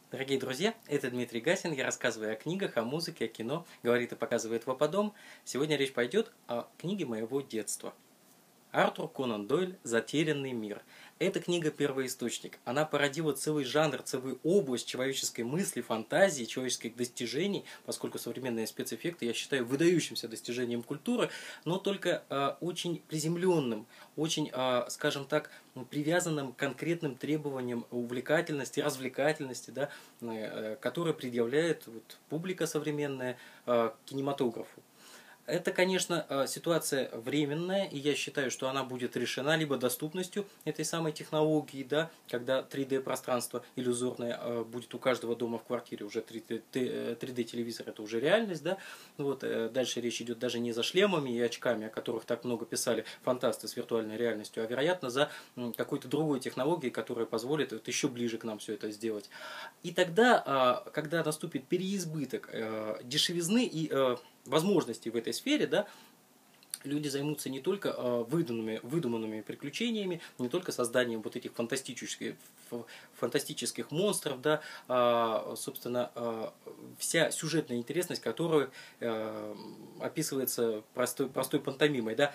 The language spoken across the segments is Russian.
Дорогие друзья, это Дмитрий Гасин. Я рассказываю о книгах, о музыке, о кино. Говорит и показывает Вападом. Сегодня речь пойдет о книге моего детства. Артур Конан Дойль «Затерянный мир». Эта книга первоисточник. Она породила целый жанр, целую область человеческой мысли, фантазии, человеческих достижений, поскольку современные спецэффекты я считаю выдающимся достижением культуры, но только очень приземленным, очень, скажем так, привязанным к конкретным требованиям увлекательности, развлекательности, да, которые предъявляет публика современная кинематографу. Это, конечно, ситуация временная, и я считаю, что она будет решена либо доступностью этой самой технологии, да, когда 3D-пространство иллюзорное будет у каждого дома в квартире, уже 3D-телевизор это уже реальность, да, вот, дальше речь идет даже не за шлемами и очками, о которых так много писали фантасты с виртуальной реальностью, а, вероятно, за какой-то другой технологией, которая позволит еще ближе к нам все это сделать. И тогда, когда наступит переизбыток дешевизны и возможностей в этой сфере, да, люди займутся не только выдуманными приключениями, не только созданием вот этих фантастических монстров, да, собственно, вся сюжетная интересность, которая описывается простой пантомимой, да,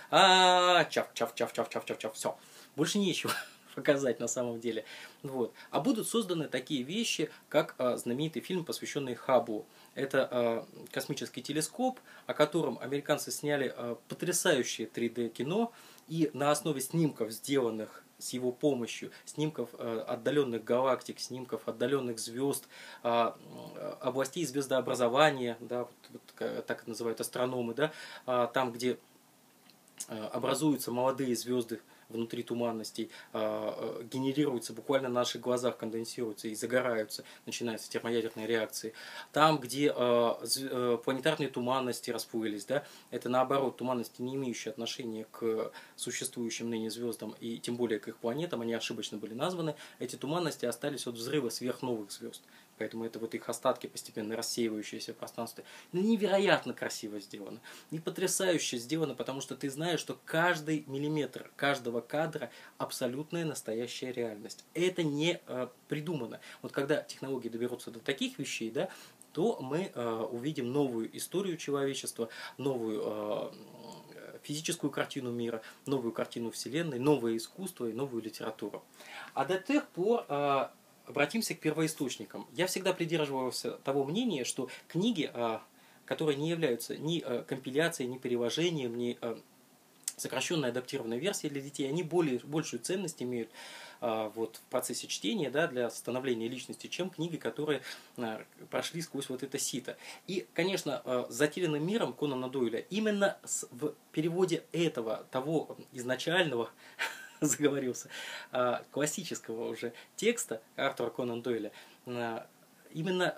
чав, все, больше нечего показать на самом деле. Вот. А будут созданы такие вещи, как знаменитый фильм, посвященный Хабблу. Это космический телескоп, о котором американцы сняли потрясающее 3D-кино, и на основе снимков, сделанных с его помощью, снимков отдаленных галактик, снимков отдаленных звезд, областей звездообразования, да, так называют астрономы, да, там, где образуются молодые звезды внутри туманностей, генерируются буквально на наших глазах, конденсируются и загораются, начинаются термоядерные реакции. Там, где планетарные туманности расплылись, да, это наоборот туманности, не имеющие отношения к существующим ныне звездам и тем более к их планетам, они ошибочно были названы, эти туманности остались от взрыва сверхновых звезд. Поэтому это вот их остатки, постепенно рассеивающиеся в пространстве. Но невероятно красиво сделано. И потрясающе сделано, потому что ты знаешь, что каждый миллиметр каждого кадра абсолютная настоящая реальность. Это не придумано. Вот когда технологии доберутся до таких вещей, да, то мы увидим новую историю человечества, новую физическую картину мира, новую картину Вселенной, новое искусство и новую литературу. А до тех пор обратимся к первоисточникам. Я всегда придерживался того мнения, что книги, которые не являются ни компиляцией, ни переложением, ни сокращенной адаптированной версией для детей, они большую ценность имеют вот, в процессе чтения, да, для становления личности, чем книги, которые прошли сквозь вот это сито. И, конечно, с «Затерянным миром» Конана Дойля именно в переводе того изначального заговорился, классического уже текста Артура Конан Дойля, именно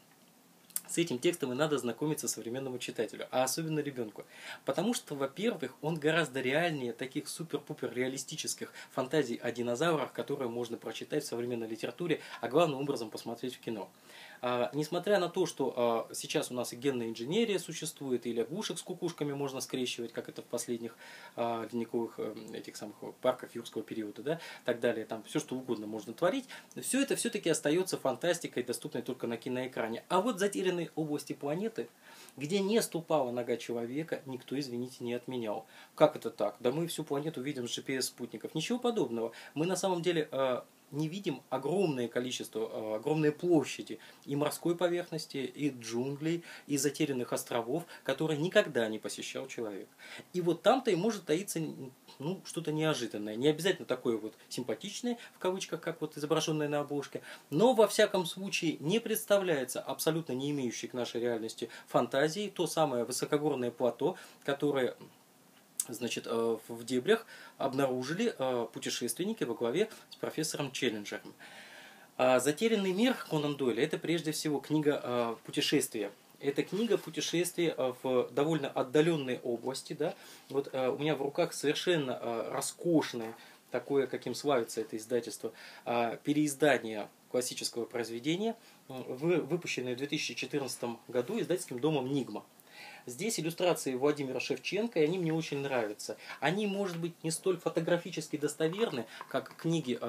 с этим текстом и надо знакомиться современному читателю, а особенно ребенку. Потому что, во-первых, он гораздо реальнее таких супер-пупер реалистических фантазий о динозаврах, которые можно прочитать в современной литературе, а главным образом посмотреть в кино. Несмотря на то, что сейчас у нас и генная инженерия существует, и лягушек с кукушками можно скрещивать, как это в последних ледниковых этих самых парках юрского периода, да, так далее, там все что угодно можно творить, все это все-таки остается фантастикой, доступной только на киноэкране. А вот затерянные области планеты, где не ступала нога человека, никто, извините, не отменял. Как это так? Да мы всю планету видим с GPS-спутников. Ничего подобного. Мы на самом деле не видим огромное количество, огромные площади и морской поверхности, и джунглей, и затерянных островов, которые никогда не посещал человек. И вот там-то и может таиться что-то неожиданное. Не обязательно такое вот симпатичное, в кавычках, как вот изображенное на обложке, но во всяком случае не представляется абсолютно не имеющей к нашей реальности фантазии то самое высокогорное плато, которое, значит, в дебрях обнаружили путешественники во главе с профессором Челленджером. «Затерянный мир» Конан Дойля – это прежде всего книга путешествия. Это книга путешествия в довольно отдаленной области. Да? Вот у меня в руках совершенно роскошное, такое, каким славится это издательство, переиздание классического произведения, выпущенное в 2014 году издательским домом «Нигма». Здесь иллюстрации Владимира Шевченко, и они мне очень нравятся. Они, может быть, не столь фотографически достоверны, как книги,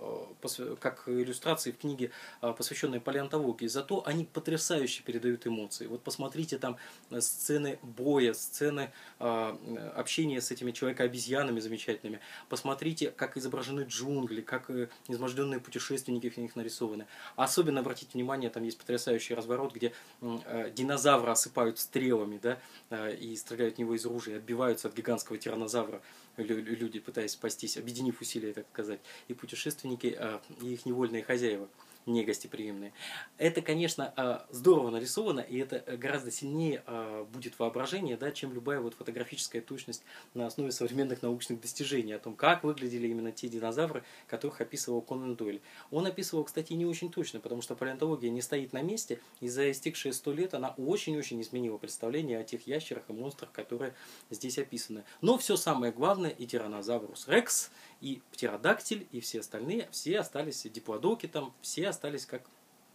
как иллюстрации в книге, посвященной палеонтологии, зато они потрясающе передают эмоции. Вот посмотрите там сцены боя, сцены общения с этими человека-обезьянами замечательными. Посмотрите, как изображены джунгли, как изможденные путешественники в них нарисованы. Особенно обратите внимание, там есть потрясающий разворот, где динозавра осыпают стрелами, да, и стреляют в него из ружья, отбиваются от гигантского тираннозавра люди, пытаясь спастись, объединив усилия, так сказать, и путешественники, и их невольные хозяева, не гостеприимные. Это, конечно, здорово нарисовано, и это гораздо сильнее будет воображение, да, чем любая вот фотографическая точность на основе современных научных достижений о том, как выглядели именно те динозавры, которых описывал Конан Дойль. Он описывал, кстати, не очень точно, потому что палеонтология не стоит на месте, и за истекшие 100 лет она очень-очень изменила представление о тех ящерах и монстрах, которые здесь описаны. Но все самое главное, и тираннозаврус рекс, и птеродактиль, и все остальные, все остались, диплодоки там, все остались как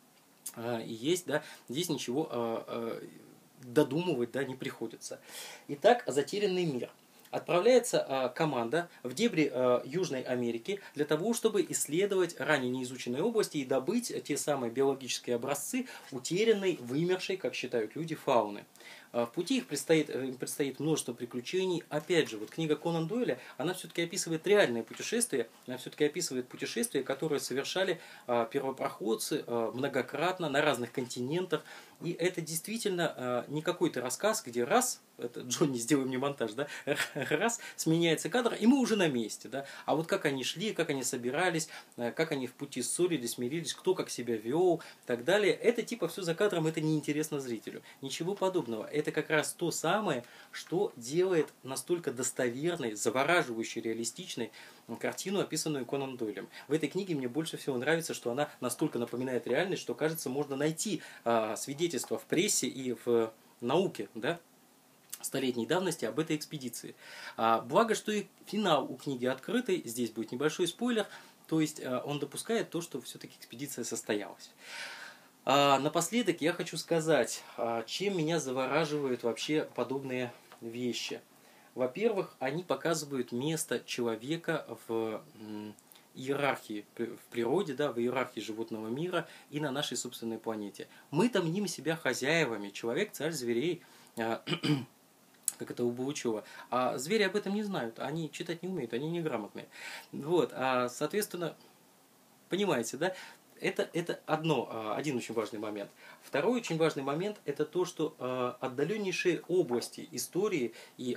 и есть, да, здесь ничего додумывать, да, не приходится. Итак, затерянный мир. Отправляется команда в дебри Южной Америки для того, чтобы исследовать ранее неизученные области и добыть те самые биологические образцы утерянной, вымершей, как считают люди, фауны. В пути им предстоит множество приключений. Опять же, вот книга Конан Дойля, она все-таки описывает реальные путешествия, она все-таки описывает путешествия, которые совершали первопроходцы многократно на разных континентах. И это действительно не какой-то рассказ, где раз, это Джонни, сделай мне монтаж, да, раз, сменяется кадр, и мы уже на месте, да. А вот как они шли, как они собирались, как они в пути ссорились, мирились, кто как себя вел, и так далее. Это типа все за кадром, это неинтересно зрителю. Ничего подобного. Это как раз то самое, что делает настолько достоверной, завораживающей, реалистичной картину, описанную Конан Дойлем. В этой книге мне больше всего нравится, что она настолько напоминает реальность, что, кажется, можно найти свидетельства в прессе и в науке, да, столетней давности об этой экспедиции. Благо, что и финал у книги открытый, здесь будет небольшой спойлер, то есть он допускает то, что все-таки экспедиция состоялась. Напоследок я хочу сказать, чем меня завораживают вообще подобные вещи. Во-первых, они показывают место человека в иерархии в природе, да, в иерархии животного мира и на нашей собственной планете. Мы-то мним себя хозяевами, человек царь зверей, как это у Булычева. А звери об этом не знают, они читать не умеют, они неграмотные. Вот, соответственно, понимаете, да? Это один очень важный момент. Второй очень важный момент – это то, что отдаленнейшие области истории и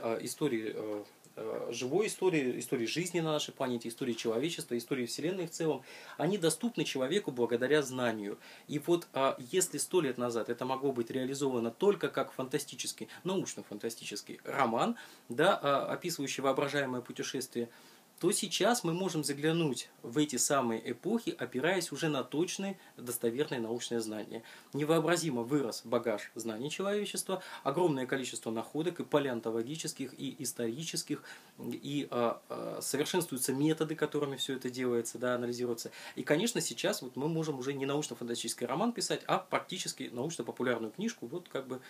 живой истории, истории жизни на нашей планете, истории человечества, истории Вселенной в целом, они доступны человеку благодаря знанию. И вот если 100 лет назад это могло быть реализовано только как фантастический, научно-фантастический роман, да, описывающий воображаемое путешествие, то сейчас мы можем заглянуть в эти самые эпохи, опираясь уже на точные, достоверные научные знания. Невообразимо вырос багаж знаний человечества, огромное количество находок и палеонтологических, и исторических, и совершенствуются методы, которыми все это делается, да, анализируется. И, конечно, сейчас вот мы можем уже не научно-фантастический роман писать, а практически научно-популярную книжку, вот как бы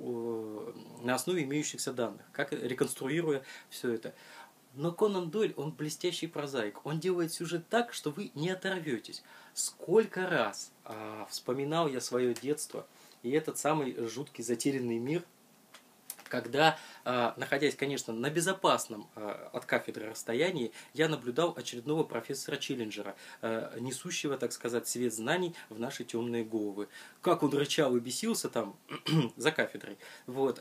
на основе имеющихся данных, как реконструируя все это. Но Конан Дойль, он блестящий прозаик. Он делает сюжет так, что вы не оторветесь. Сколько раз вспоминал я свое детство и этот самый жуткий затерянный мир, когда, находясь, конечно, на безопасном от кафедры расстоянии, я наблюдал очередного профессора Челленджера, несущего, так сказать, свет знаний в наши темные головы. Как он рычал и бесился там за кафедрой. Вот,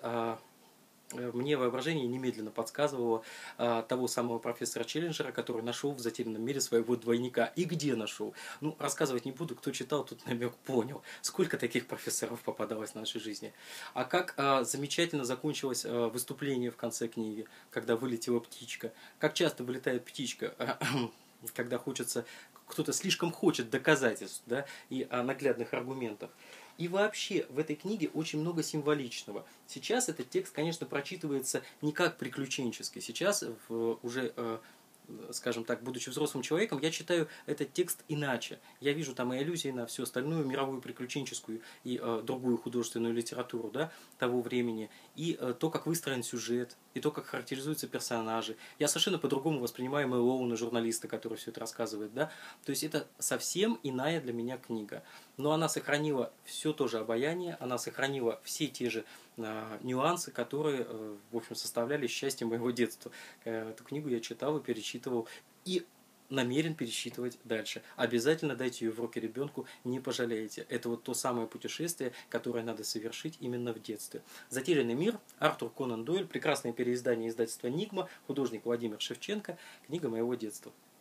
мне воображение немедленно подсказывало того самого профессора Челленджера, который нашел в затерянном мире своего двойника. И где нашел? Ну, рассказывать не буду, кто читал, тут намек понял. Сколько таких профессоров попадалось в нашей жизни. А как замечательно закончилось выступление в конце книги, когда вылетела птичка. Как часто вылетает птичка, когда кто-то слишком хочет доказательств, да, и наглядных аргументов. И вообще в этой книге очень много символичного. Сейчас этот текст, конечно, прочитывается не как приключенческий. Сейчас уже скажем так, будучи взрослым человеком, я читаю этот текст иначе. Я вижу там и аллюзии на всю остальную мировую приключенческую и другую художественную литературу, да, того времени, и то, как выстроен сюжет, и то, как характеризуются персонажи. Я совершенно по-другому воспринимаю Мэлоуна, журналиста, который все это рассказывает, да. То есть это совсем иная для меня книга. Но она сохранила все то же обаяние, она сохранила все те же нюансы, которые, в общем, составляли счастье моего детства. Эту книгу я читал и перечитывал, и намерен пересчитывать дальше. Обязательно дайте ее в руки ребенку, не пожалеете. Это вот то самое путешествие, которое надо совершить именно в детстве. «Затерянный мир», Артур Конан Дойль, прекрасное переиздание издательства «Нигма», художник Владимир Шевченко, книга моего детства.